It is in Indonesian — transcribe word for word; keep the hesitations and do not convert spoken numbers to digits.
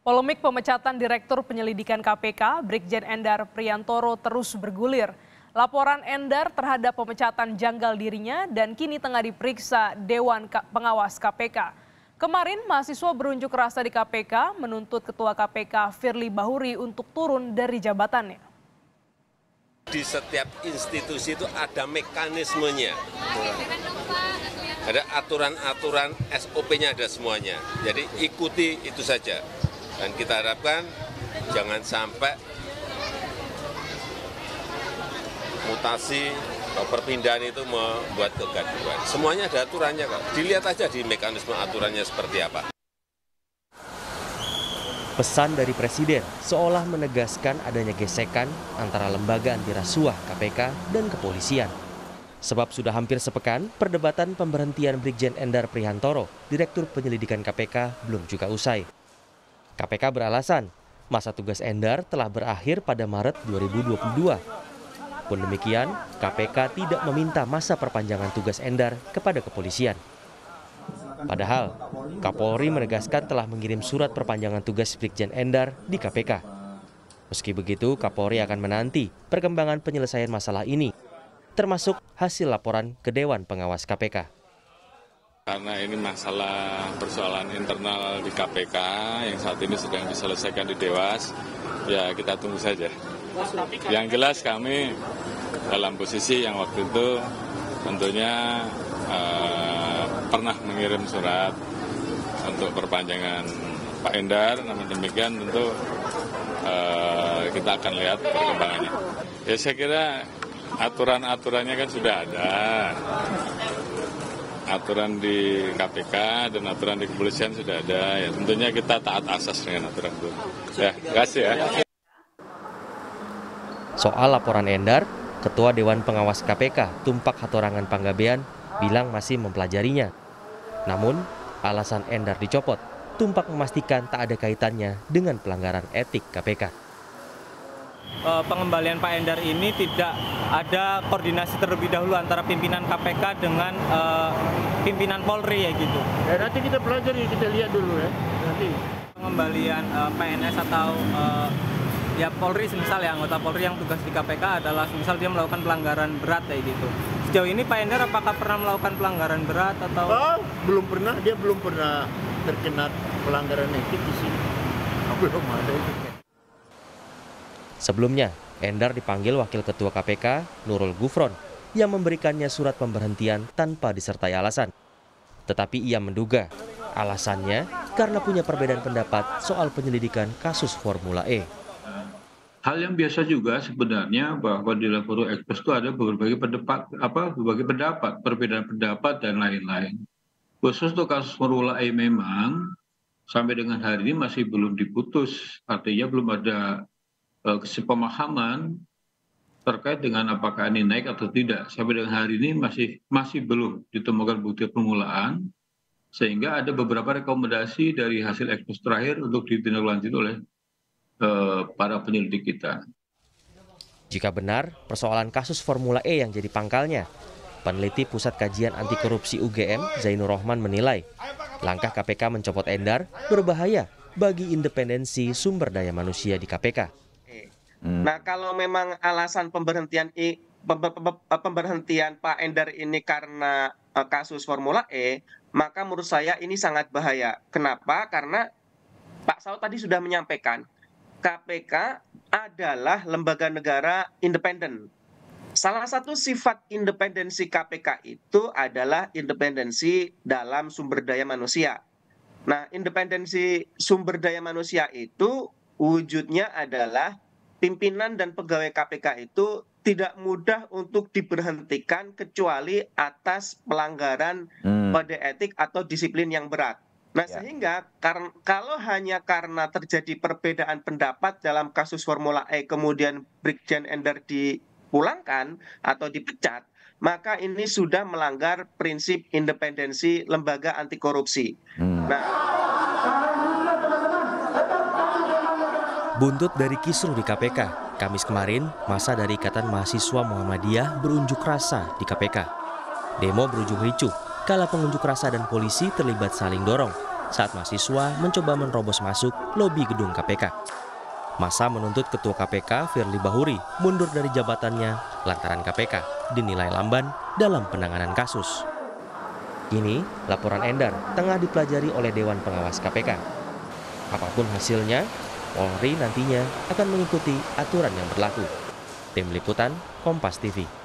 Polemik pemecatan Direktur Penyelidikan K P K, Brigjen Endar Priantoro terus bergulir. Laporan Endar terhadap pemecatan janggal dirinya dan kini tengah diperiksa Dewan Pengawas K P K. Kemarin mahasiswa berunjuk rasa di K P K menuntut Ketua K P K Firly Bahuri untuk turun dari jabatannya. Di setiap institusi itu ada mekanismenya, ada aturan-aturan S O P-nya, ada semuanya. Jadi ikuti itu saja. Dan kita harapkan jangan sampai mutasi atau perpindahan itu membuat kegaduhan. Semuanya ada aturannya kok. Dilihat aja di mekanisme aturannya seperti apa. Pesan dari Presiden seolah menegaskan adanya gesekan antara lembaga anti rasuah K P K dan kepolisian. Sebab sudah hampir sepekan, perdebatan pemberhentian Brigjen Endar Priantoro, Direktur Penyelidikan K P K, belum juga usai. K P K beralasan, masa tugas Endar telah berakhir pada Maret dua ribu dua puluh dua. Pun demikian, K P K tidak meminta masa perpanjangan tugas Endar kepada kepolisian. Padahal, Kapolri menegaskan telah mengirim surat perpanjangan tugas Brigjen Endar di K P K. Meski begitu, Kapolri akan menanti perkembangan penyelesaian masalah ini, termasuk hasil laporan ke Dewan Pengawas K P K. Karena ini masalah persoalan internal di K P K yang saat ini sedang diselesaikan di Dewas, ya kita tunggu saja. Yang jelas kami dalam posisi yang waktu itu tentunya eh, pernah mengirim surat untuk perpanjangan Pak Endar, namun demikian tentu eh, kita akan lihat perkembangannya. Ya saya kira aturan-aturannya kan sudah ada. Aturan di K P K dan aturan di kepolisian sudah ada, ya tentunya kita taat asas dengan aturan itu. Ya, terima kasih ya. Soal laporan Endar, Ketua Dewan Pengawas K P K, Tumpak Hatorangan Panggabean, bilang masih mempelajarinya. Namun, alasan Endar dicopot, Tumpak memastikan tak ada kaitannya dengan pelanggaran etik K P K. Pengembalian Pak Endar ini tidak ada koordinasi terlebih dahulu antara pimpinan K P K dengan uh, pimpinan Polri ya gitu. Ya, nanti kita pelajari, kita lihat dulu ya. Nanti pengembalian uh, P N S atau uh, ya Polri, misal ya anggota Polri yang tugas di K P K adalah misal dia melakukan pelanggaran berat kayak gitu. Sejauh ini Pak Endar apakah pernah melakukan pelanggaran berat atau? Oh, belum pernah, dia belum pernah terkena pelanggaran etik di sini. Belum ada itu. Sebelumnya, Endar dipanggil Wakil Ketua K P K, Nurul Gufron, yang memberikannya surat pemberhentian tanpa disertai alasan. Tetapi ia menduga alasannya karena punya perbedaan pendapat soal penyelidikan kasus Formula E. Hal yang biasa juga sebenarnya bahwa di Laporo Ekspres itu ada berbagai pendapat, apa, berbagai pendapat, perbedaan pendapat dan lain-lain. Khusus untuk kasus Formula E memang sampai dengan hari ini masih belum diputus, artinya belum ada kesepemahaman terkait dengan apakah ini naik atau tidak. Sampai dengan hari ini masih masih belum ditemukan bukti permulaan, sehingga ada beberapa rekomendasi dari hasil ekspos terakhir untuk ditindaklanjuti oleh uh, para penyelidik kita. Jika benar persoalan kasus Formula E yang jadi pangkalnya, peneliti Pusat Kajian Anti Korupsi U G M Zainur Rohman menilai langkah K P K mencopot Endar berbahaya bagi independensi sumber daya manusia di K P K. Hmm. Nah, kalau memang alasan pemberhentian I, pemberhentian Pak Endar ini karena uh, kasus Formula E, maka menurut saya ini sangat bahaya. Kenapa? Karena Pak Saud tadi sudah menyampaikan K P K adalah lembaga negara independen. Salah satu sifat independensi K P K itu adalah independensi dalam sumber daya manusia. Nah, independensi sumber daya manusia itu wujudnya adalah pimpinan dan pegawai K P K itu tidak mudah untuk diberhentikan kecuali atas pelanggaran hmm. kode etik atau disiplin yang berat. Nah, ya. Sehingga kar- kalau hanya karena terjadi perbedaan pendapat dalam kasus Formula E kemudian Brigjen Endar dipulangkan atau dipecat, maka ini sudah melanggar prinsip independensi lembaga anti korupsi. Hmm. Nah, buntut dari kisruh di K P K, Kamis kemarin, massa dari Ikatan Mahasiswa Muhammadiyah berunjuk rasa di K P K. Demo berujung ricuh kala pengunjuk rasa dan polisi terlibat saling dorong saat mahasiswa mencoba menerobos masuk lobi gedung K P K. Massa menuntut Ketua K P K Firly Bahuri mundur dari jabatannya lantaran K P K dinilai lamban dalam penanganan kasus. Kini, laporan Endar tengah dipelajari oleh Dewan Pengawas K P K. Apapun hasilnya, Polri nantinya akan mengikuti aturan yang berlaku. Tim Liputan, Kompas T V.